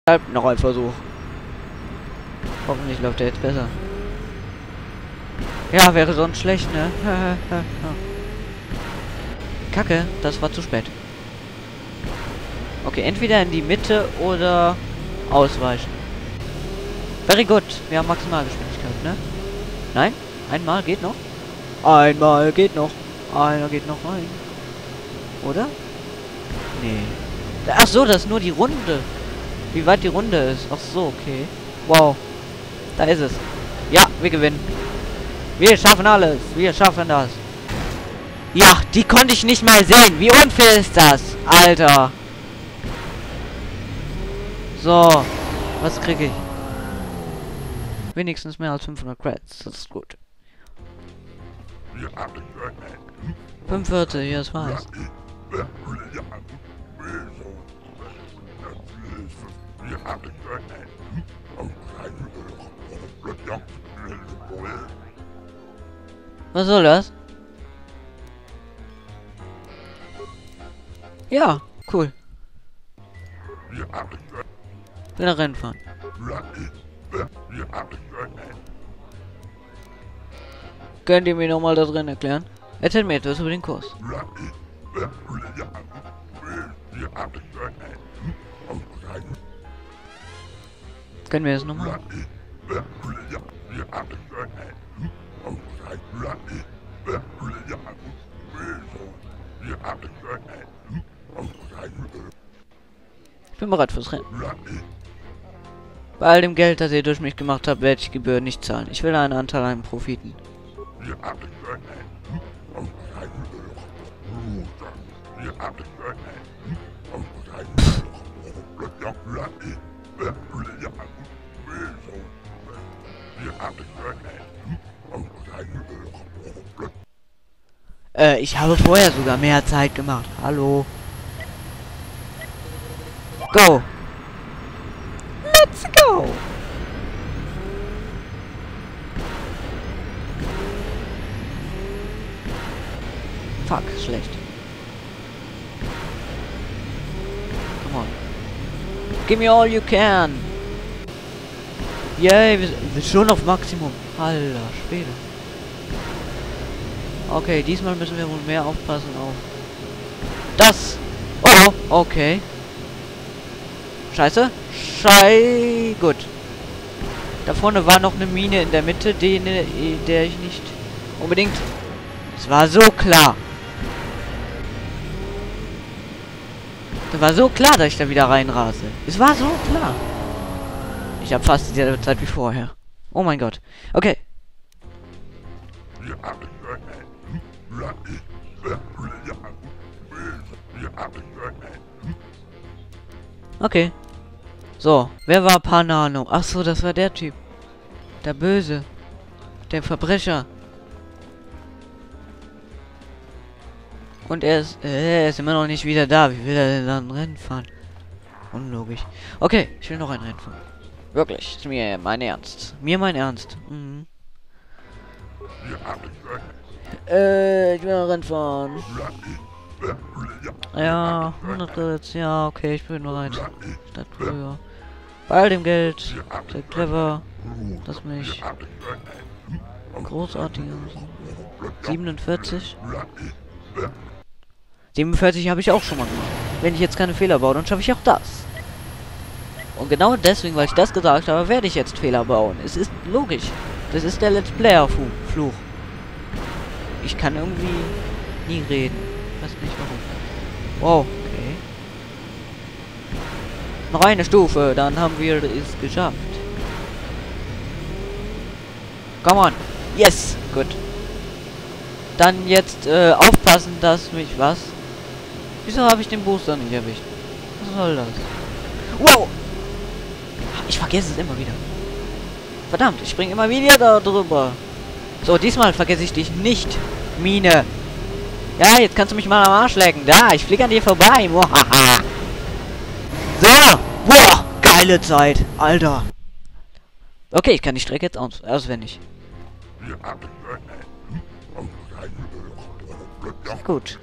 Noch ein Versuch. Hoffentlich läuft er jetzt besser. Ja, wäre sonst schlecht, ne? Kacke, das war zu spät. Okay, entweder in die Mitte oder ausweichen. Very good. Wir haben Maximalgeschwindigkeit, ne? Nein? Einmal geht noch? Einmal geht noch. Einer geht noch rein. Oder? Nee. Ach so, das ist nur die Runde. Wie weit die Runde ist. Ach so, okay. Wow. Da ist es. Ja, wir gewinnen. Wir schaffen alles. Wir schaffen das. Ja, die konnte ich nicht mal sehen. Wie unfair ist das? Alter. So. Was kriege ich? Wenigstens mehr als 500 Credits. Das ist gut. 45, ja, das war's. Was soll das? Ja, cool. Wieder Rennen fahren. Könnt ihr mir nochmal da drin erklären? Erzählt mir etwas über den Kurs. Können wir das nochmal? Ich bin bereit fürs Rennen. Bei all dem Geld, das ihr durch mich gemacht habt, werde ich Gebühren nicht zahlen. Ich will einen Anteil an den Profiten. Ich habe vorher sogar mehr Zeit gemacht. Hallo. Go. Let's go. Fuck, schlecht. Come on. Give me all you can. Yay, wir sind schon auf Maximum. Alter Schwede. Okay, diesmal müssen wir wohl mehr aufpassen auf das. Oh, okay. Scheiße. Gut. Da vorne war noch eine Mine in der Mitte, der ich nicht unbedingt... Es war so klar. Das war so klar, dass ich da wieder reinrase. Es war so klar. Ich habe fast dieselbe Zeit wie vorher. Oh mein Gott. Okay. Okay. So, wer war Panano? Ach so, das war der Typ. Der Böse. Der Verbrecher. Und er ist immer noch nicht wieder da. Wie will er denn dann Rennen fahren? Unlogisch. Okay, ich will noch ein Rennen fahren. Wirklich, ist mir mein Ernst. Mir mein Ernst. Mhm. Ich will ein Rennen fahren. Ja, 100 Credits. Ja, okay, ich bin bereit. Statt früher. Bei all dem Geld. Sehr clever. Das mich. Großartig. 47. 47 habe ich auch schon mal gemacht. Wenn ich jetzt keine Fehler baue, dann schaffe ich auch das. Und genau deswegen, weil ich das gesagt habe, werde ich jetzt Fehler bauen. Es ist logisch. Das ist der Let's Player Fluch. Ich kann irgendwie nie reden. Ich weiß nicht warum. Wow, okay. Noch eine Stufe, dann haben wir es geschafft. Come on. Yes, gut. Dann jetzt aufpassen, dass mich was... Wieso habe ich den Booster nicht erwischt? Was soll das? Wow! Ich vergesse es immer wieder. Verdammt, ich springe immer wieder da drüber. So, diesmal vergesse ich dich nicht, Mine. Ja, jetzt kannst du mich mal am Arsch lecken. Da, ich fliege an dir vorbei. So! Boah! Geile Zeit. Alter. Okay, ich kann die Strecke jetzt auswendig. Sehr gut.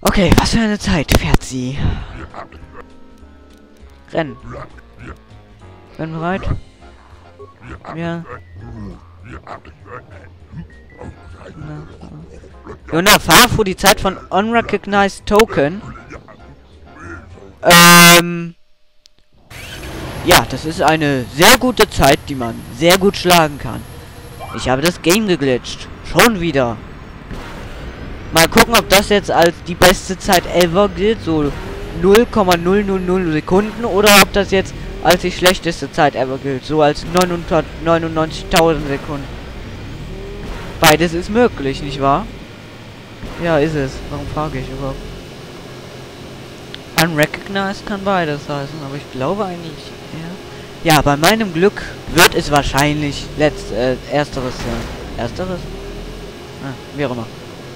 Okay, was für eine Zeit fährt sie? Rennen. Bin bereit? Ja. Jona, fahr vor die Zeit von Unrecognized Token. Ja, das ist eine sehr gute Zeit, die man sehr gut schlagen kann. Ich habe das Game geglitscht. Schon wieder. Mal gucken, ob das jetzt als die beste Zeit ever gilt. So 0,000 Sekunden. Oder ob das jetzt als die schlechteste Zeit ever gilt. So als 999.000 Sekunden. Beides ist möglich, nicht wahr? Ja, ist es. Warum frage ich überhaupt? Unrecognized kann beides heißen, aber ich glaube eigentlich, ja, bei meinem Glück wird es wahrscheinlich ersteres sein. Ersteres? Ah, wie auch immer.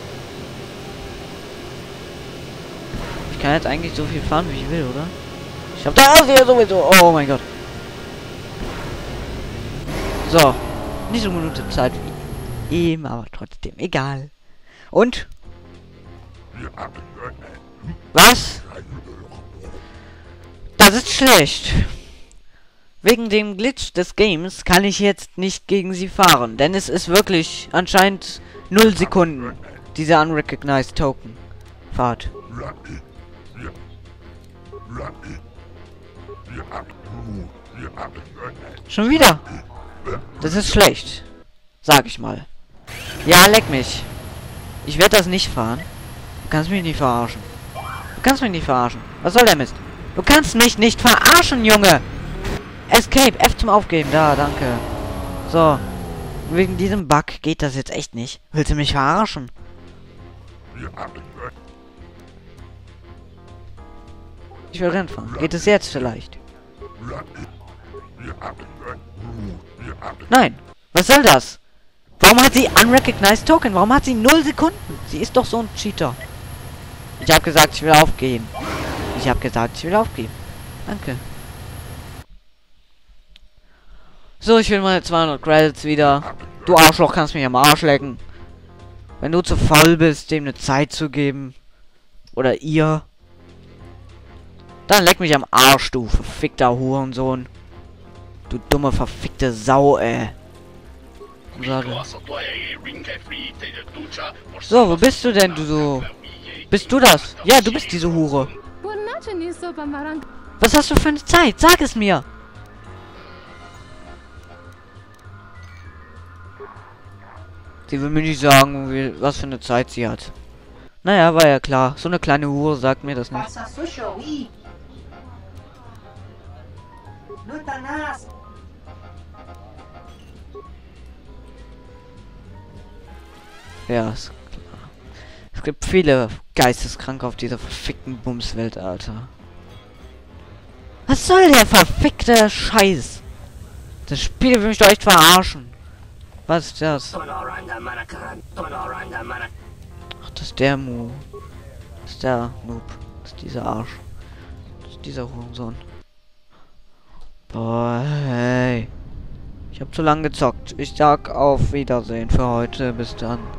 Ich kann jetzt eigentlich so viel fahren, wie ich will, oder? Ich hab das hier sowieso. Oh mein Gott. So. Nicht so eine gute Zeit wie eben, aber trotzdem egal. Und? Was? Das ist schlecht. Wegen dem Glitch des Games kann ich jetzt nicht gegen sie fahren, denn es ist wirklich anscheinend 0 Sekunden, diese Unrecognized Token Fahrt. Schon wieder? Das ist schlecht. Sag ich mal. Ja, leck mich. Ich werde das nicht fahren. Du kannst mich nicht verarschen. Du kannst mich nicht verarschen. Was soll der Mist? Du kannst mich nicht verarschen, Junge! Escape, F zum Aufgeben. Da, danke. So. Wegen diesem Bug geht das jetzt echt nicht. Willst du mich verarschen? Ich will Rennen fahren. Geht es jetzt vielleicht? Nein. Was soll das? Warum hat sie Unrecognized Token? Warum hat sie 0 Sekunden? Sie ist doch so ein Cheater. Ich habe gesagt, ich will aufgeben. Ich habe gesagt, ich will aufgeben. Danke. So, ich will meine 200 Credits wieder. Du Arschloch, kannst mich am Arsch lecken. Wenn du zu faul bist, dem eine Zeit zu geben. Oder ihr. Dann leck mich am Arsch, du verfickter Hurensohn. Du dumme, verfickte Sau, ey. So, wo bist du denn, du so? Bist du das? Ja, du bist diese Hure. Was hast du für eine Zeit? Sag es mir. Sie will mir nicht sagen, was für eine Zeit sie hat. Naja, war ja klar. So eine kleine Hure sagt mir das nicht. Ja, ist klar. Es gibt viele Geisteskranke auf dieser verfickten Bumswelt, Alter. Was soll der verfickte Scheiß? Das Spiel will mich doch echt verarschen. Was ist das? Ach, das ist der Mu. Das ist der Noob. Das ist dieser Arsch. Das ist dieser Hurensohn. Boah, hey. Ich hab zu lange gezockt. Ich sag auf Wiedersehen für heute. Bis dann.